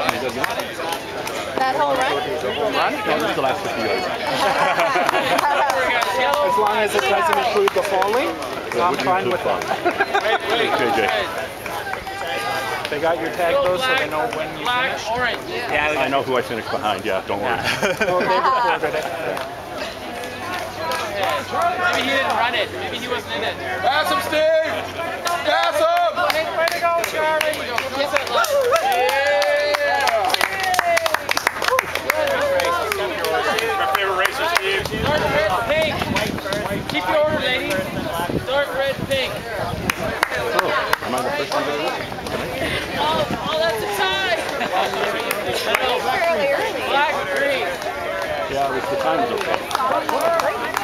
That whole run? No, this is the last 50 yards. As long as it doesn't include the falling, I'm fine with that. JJ. They got your tag though, so they know when you finish? Yeah, I know who I finished behind, yeah, don't worry. Oh, they recorded it. Maybe he didn't run it. Maybe he wasn't in it. Pass him, Steve! Pass him! Way to go, Charlie! Yeah! My favorite racer, Steve. Start red, pink. Keep your order, ladies. Start red, pink. Am I the first one to do it? Oh, that's a tie! Fairly early. Black, green. Yeah, at least the time is okay.